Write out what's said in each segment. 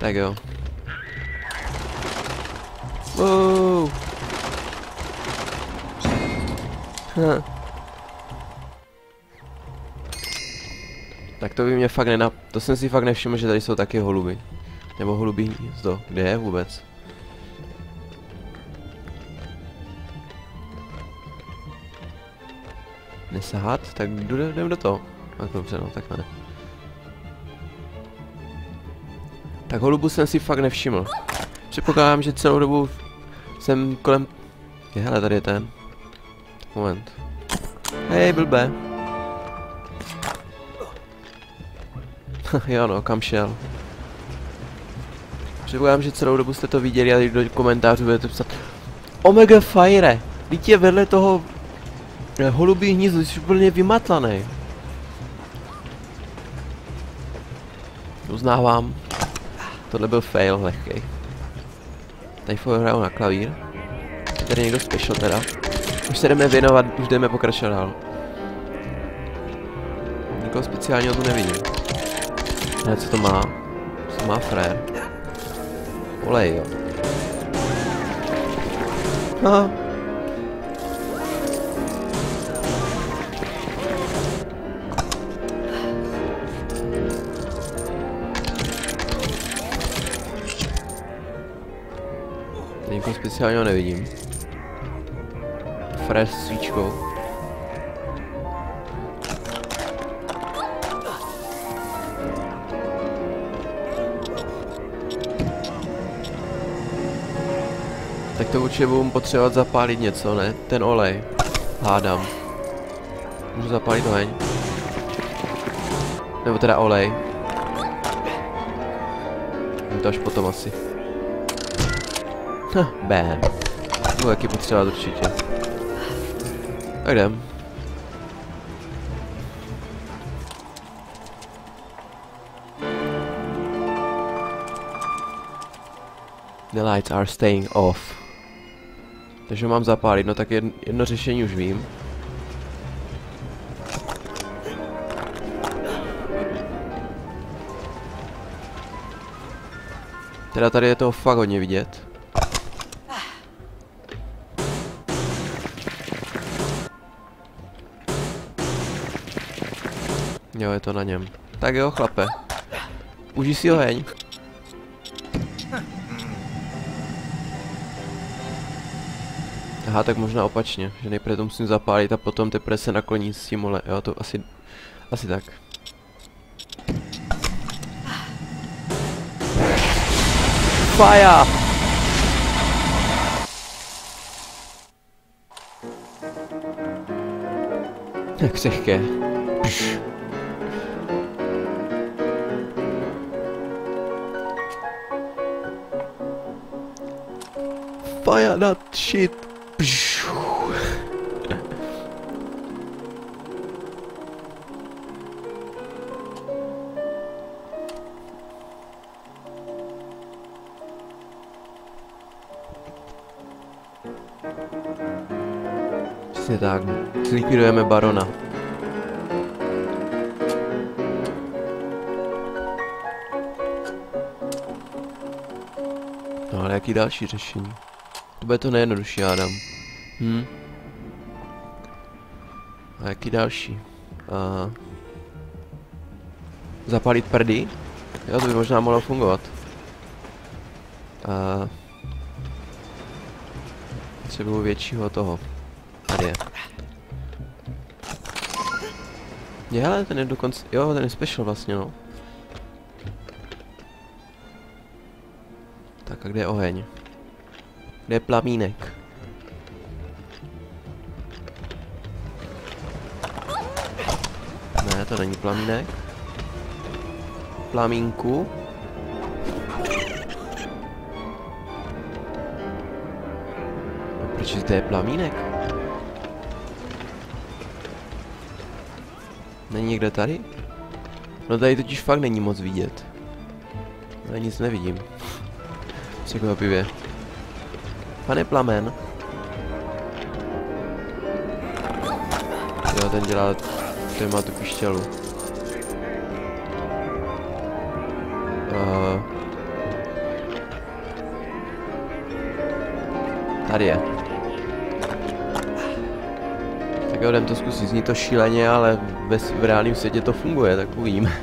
Tak jo. Wow. Tak to by mě fakt to jsem si fakt nevšiml, že tady jsou taky holuby. Nebo holubí hnízdo. Kde je vůbec? Nesahat? Tak jdem do toho. Tak dobře, no, takhle ne. Tak holubu jsem si fakt nevšiml. Předpokládám, že celou dobu jsem kolem... Hele, tady je ten. Moment. Hej, blbé. Jo no, kam šel? Předpokládám, že celou dobu jste to viděli a do komentářů budete psat Omega Fire! Vždyť je vedle toho holubí hnízdo, jsi úplně vymatlaný. Uznávám. Tohle byl fail lehkej. Tady hraju na klavír. Je tady někdo special teda. Už se jdeme věnovat, už jdeme pokračovat dál. Nikoho speciálního tu nevidím. Ne, co to má? Co to má frér? Olej, jo. Aha. Nikoho speciálního nevidím. Frér s svíčkou. Tak to určitě budu potřebovat zapálit něco, ne? Ten olej. Hádám. Můžu zapálit oheň. Nebo teda olej. To až potom asi. Bam. Budu taky potřebovat určitě. Tak jdem. The lights are staying off. Takže mám zapálit, no tak jedno řešení už vím. Teda tady je toho fakt hodně vidět. Jo, je to na něm. Tak jo, chlape. Užij si oheň. Aha, tak možná opačně, že nejprve to musím zapálit a potom teprve se nakloní s tím ole. Jo, to asi tak. Fire! Jak křehké. Pš. Fire that shit. Pš. Přesně tak. Zlikvidujeme barona. No ale jaký další řešení? To bude to nejjednodušší, Adam. A jaký další? Zapálit prdy? Jo, to by možná mohlo fungovat. Potřebuju většího toho. Tady je. Je, ale ten je dokonce... Jo, ten je special vlastně, no. Tak a kde je oheň? Kde je plamínek? Ne, to není plamínek. Plamínku. A proč zde je plamínek? Není někde tady? No tady totiž fakt není moc vidět. Já nic nevidím. Překvapivě. Pane plamen. Jo, ten dělá... Ten má tu pišťalu. Tady je. Tak jo, jdem to zkusit. Zní to šíleně, ale v reálném světě to funguje, tak uvidíme.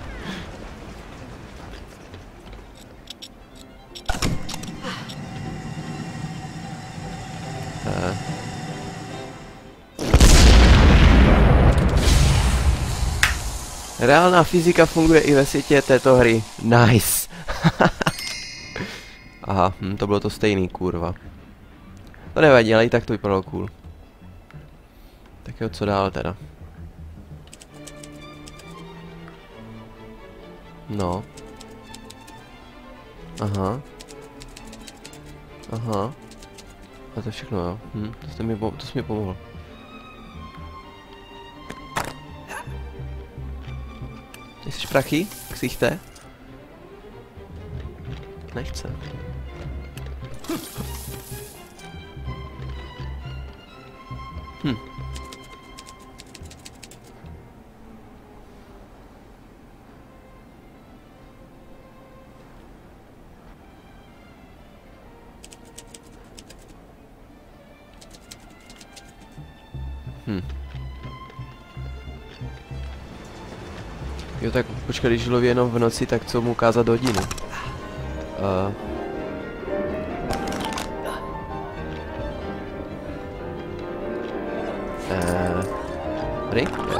Reálná fyzika funguje i ve světě této hry. Nice. Aha, to bylo to stejný, kurva. To nevadí, ale i tak to vypadalo cool. Tak jo, co dál teda? No. Aha. Aha. A to je všechno, jo. To jsi mi pomohl. Chceš prachy? Ksichte? Nechce. Jo, tak počkej, když loví jenom v noci, tak co mu ukázat hodinu? Tady? Jo.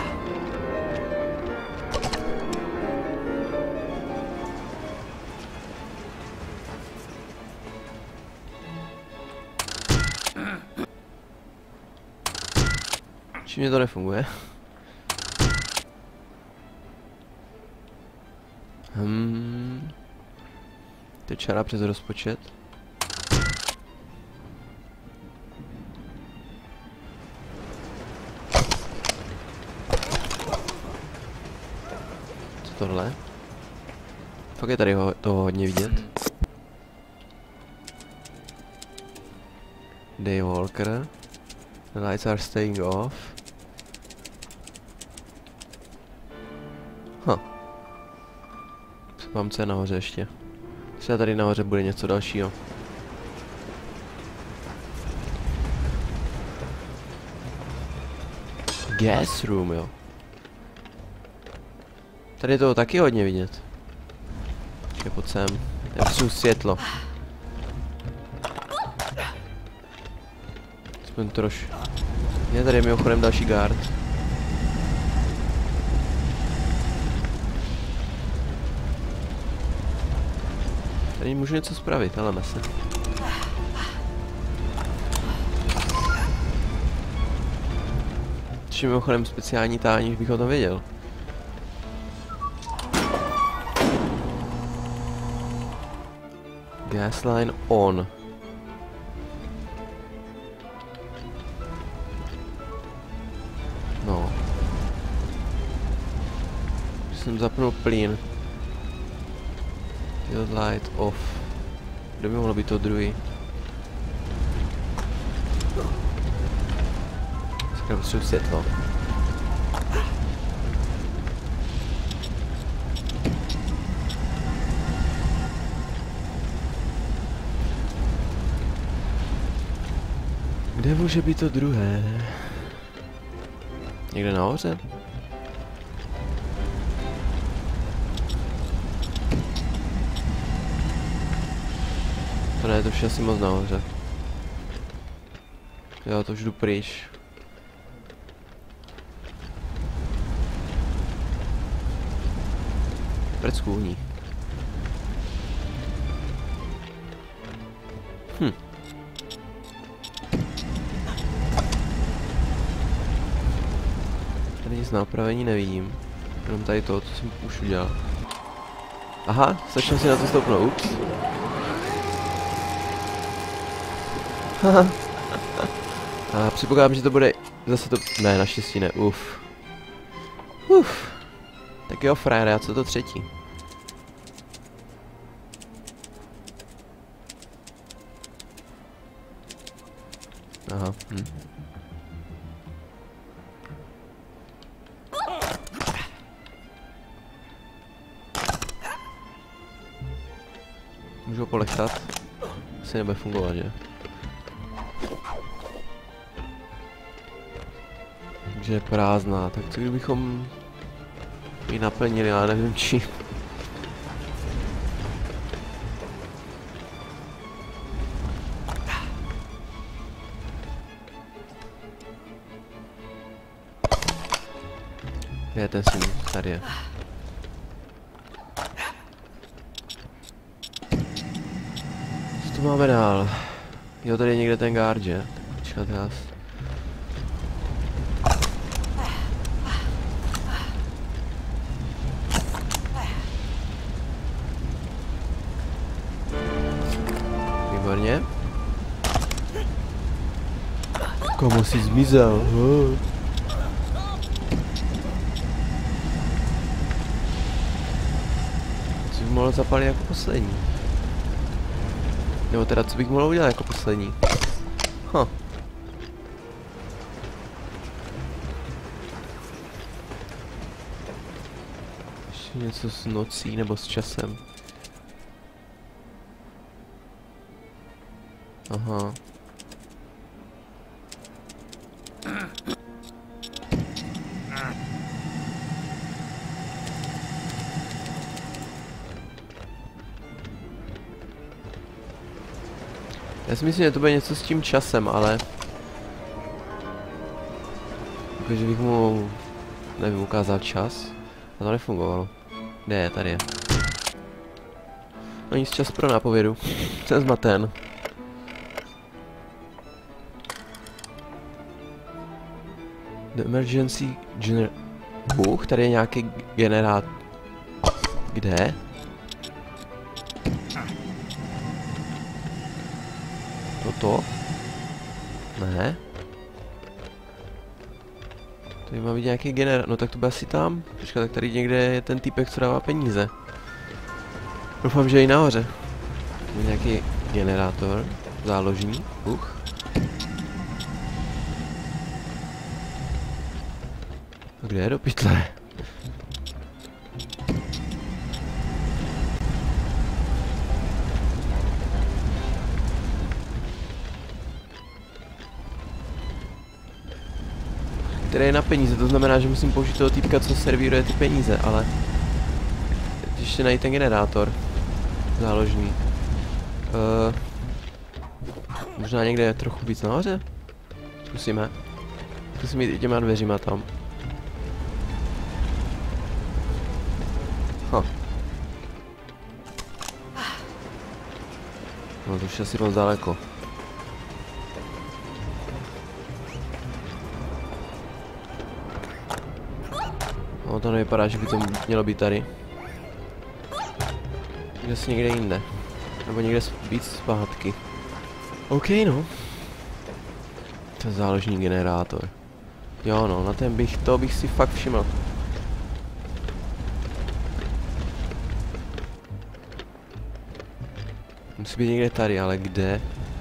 Čím mě to nefunguje? To je čára přes rozpočet. Co tohle? Fakt je tady toho hodně vidět. Daywalker. The lights are staying off. Mám co je nahoře ještě. Myslím, tady nahoře bude něco dalšího. Gas room, jo. Tady je toho taky hodně vidět. Počkej, pojď sem. Já potřebuji světlo. Aspoň trošku. Je tady mimochodem další guard. Tady můžu něco spravit, ale se. Čím mimochodem speciální tání, bych o tom věděl. Gas line on. No. Jsem zapnul plyn. Field light off. Kde by mohlo být to druhý? Sakra, potřebuji světlo. Kde může být to druhé? Někde nahoře? To ne, to už asi moc nahoře. Jo, to už jdu pryč. Prd kůhní. Tady nic na opravení nevidím. Jenom tady to, co jsem už udělal. Aha, začnu si na to stoupnout. Ups. A předpokládám, že to bude zase to... Ne, naštěstí ne, Tak jo, frajere, a co to třetí? Aha, Můžu ho polechtat? Asi nebude fungovat, že? že je prázdná, tak co kdybychom ji naplnili, ale nevím čím. Kde je ten syn? Tady je. Co tu máme dál? Jo, tady je někde ten guard, že? Počkat, já... Výborně. Komu jsi zmizel? Co bych mohl zapalit jako poslední? Nebo teda, co bych mohl udělat jako poslední? Ještě něco s nocí nebo s časem. Aha. Já si myslím, že to bude něco s tím časem, ale... Jakože bych mu... nevím, ukázal čas. A to nefungovalo. Kde je? Tady je. No nic, čas pro nápovědu. Jsem zmaten. The emergency gener... tady je nějaký generát... Kde? Toto? Ne. Tady má být nějaký generát, no tak to bude asi tam. Počkat, tak tady někde je ten týpek, co dává peníze. Doufám, že je i nahoře. Nějaký generátor, záložní, Kde je do pytle? Který je na peníze, to znamená, že musím použít toho týpka, co servíruje ty peníze, ale... ještě najít ten generátor. Záložní. Možná někde trochu víc nahoře? Zkusíme. Zkusím jít i těma dveřima tam. No to už asi moc daleko. No to nevypadá, že by to mělo být tady. Někde si někde jinde. Nebo někde víc zpátky. OK, no. To je záložní generátor. Jo no, na ten bych si fakt všiml. Musí být někde tady, ale kde?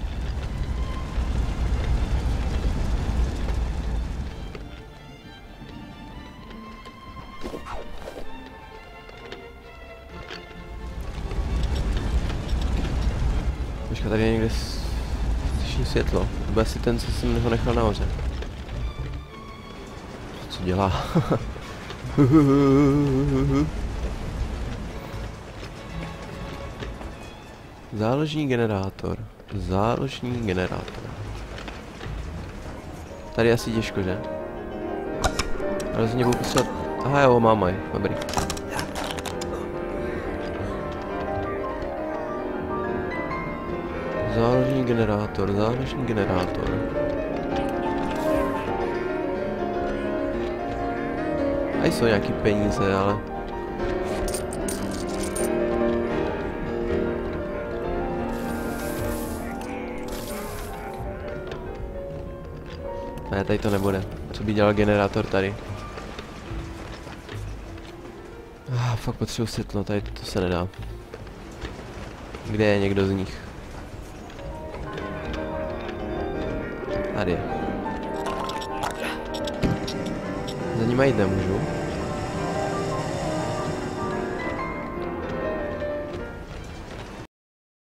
Počkat, tady je někde slyším světlo. To bude asi ten, co jsem ho nechal nahoře. Co dělá? Záložní generátor. Záložní generátor. Tady je asi těžko, že? Rozhodně budu potřebovat... Aha jo, mám aj. Dobrý. Záložní generátor, záložní generátor. A jsou nějaký peníze, ale... Ne, tady to nebude. Co by dělal generátor tady? Fakt potřebuji světlo, tady to se nedá. Kde je někdo z nich? Tady je. Za nima jít nemůžu.